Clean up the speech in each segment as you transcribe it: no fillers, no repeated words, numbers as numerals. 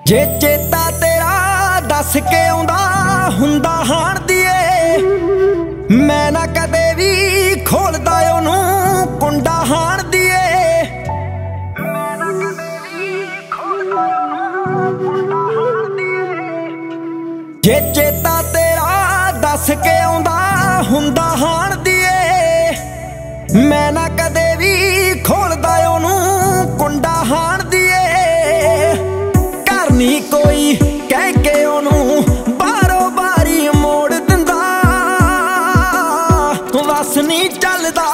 जे चेता तेरा दस के आउंदा हुंदा हाण दिए मैं ना कदे भी खोलदा ओनू कुंडा हाण दिए। जे चेता तेरा दस के आउंदा हुंदा हाण दिए मैं ना कदे भी खोलदा ओनू कुंडा हाण दिए। घर नहीं कोई कह के ओनू बारों बारी मोड़ दिंदा वस नहीं चलदा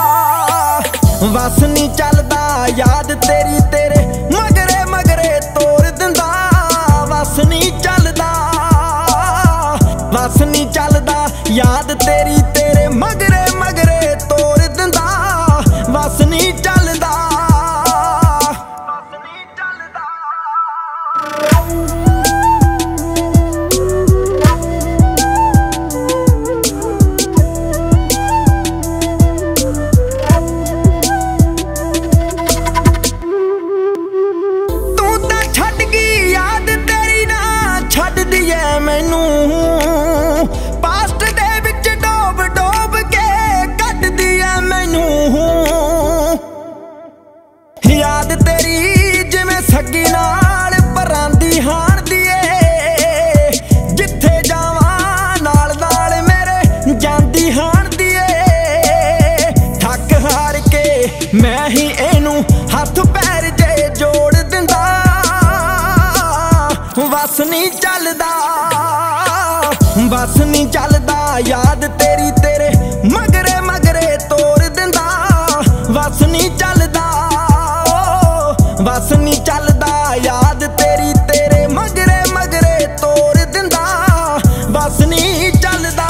वस नहीं चलदा याद तेरी तेरे मगरे मगरे तोड़ दिंदा वस नहीं चलदा वस नहीं चलदा याद तेरी तेरे मगरे मगरे तोड़ दिंदा वस नहीं चलदा। मैनू पास्ट दे विच डोब डोब के कट दिया मैनू याद तेरी जिवें सगी नाल परांदी हाण दिए जिथे जावां नाल नाल मेरे जांदी हाण दिए। थक हार के मैं ही इनू हथ पैर जे जोड़ दिंदा वस नहीं चलदा बस नहीं चलदा याद तेरी तेरे मगरे मगरे तोड़ दिंदा वस नहीं चलदा वस नहीं चलदा याद तेरी तेरे मगरे मगरे तोड़ दिंदा वस नहीं चलदा।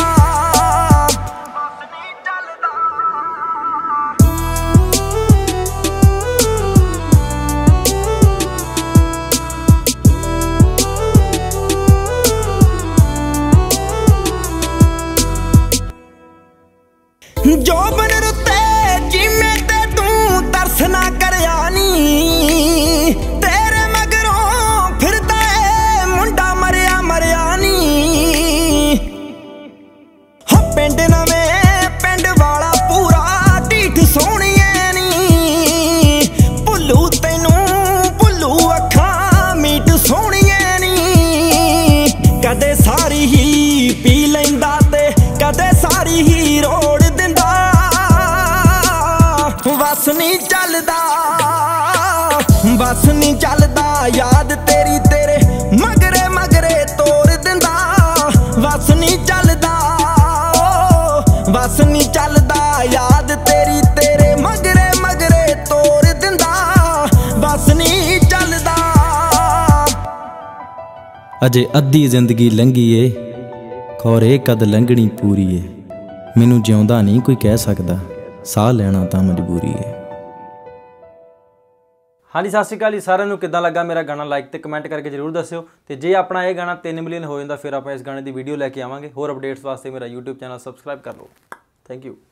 जो बन रुते जिम्मे ते तू तरस ना करया नी तेरे मगरों फिरदा है मुंडा मरिया मरिया नी हो पिंड नवें पिंड वाला पूरा ढीठ सोहणिए नी भुल्लू तैनू भुल्लू अखां मीट सोहणिए नी कदे सारी ही पी लैंदा ते कदे सारी ही रोड़ बस नहीं चलदा बस नहीं चलदा याद तेरी तेरे मगरे मगरे तोड़ दिंदा बस नहीं चलदा बस नहीं चलदा याद तेरी तेरे मगरे मगरे तोड़ दिंदा बस नहीं चलदा। अजे अद्धी जिंदगी लंघी ए खौरे कद लंघनी पूरी ए मैनू जिउंदा नहीं कोई कह सकदा ਸਾਹ ਲੈਣਾ ਤਾਂ ਮਜਬੂਰੀ ਹੈ। ਹਾਂਜੀ ਸਤਿ ਸ਼੍ਰੀ ਅਕਾਲ ਜੀ ਸਾਰਿਆਂ ਨੂੰ, ਕਿੱਦਾਂ ਲੱਗਾ ਮੇਰਾ ਗਾਣਾ? ਲਾਈਕ ਤੇ ਕਮੈਂਟ ਕਰਕੇ ਜ਼ਰੂਰ ਦੱਸਿਓ। ਤੇ ਜੇ ਆਪਣਾ ਇਹ ਗਾਣਾ 3 ਮਿਲੀਅਨ ਹੋ ਜਾਂਦਾ ਫਿਰ ਆਪਾਂ ਇਸ ਗਾਣੇ ਦੀ ਵੀਡੀਓ ਲੈ ਕੇ ਆਵਾਂਗੇ। ਹੋਰ ਅਪਡੇਟਸ ਵਾਸਤੇ ਮੇਰਾ YouTube ਚੈਨਲ ਸਬਸਕ੍ਰਾਈਬ ਕਰ ਲਓ। Thank you.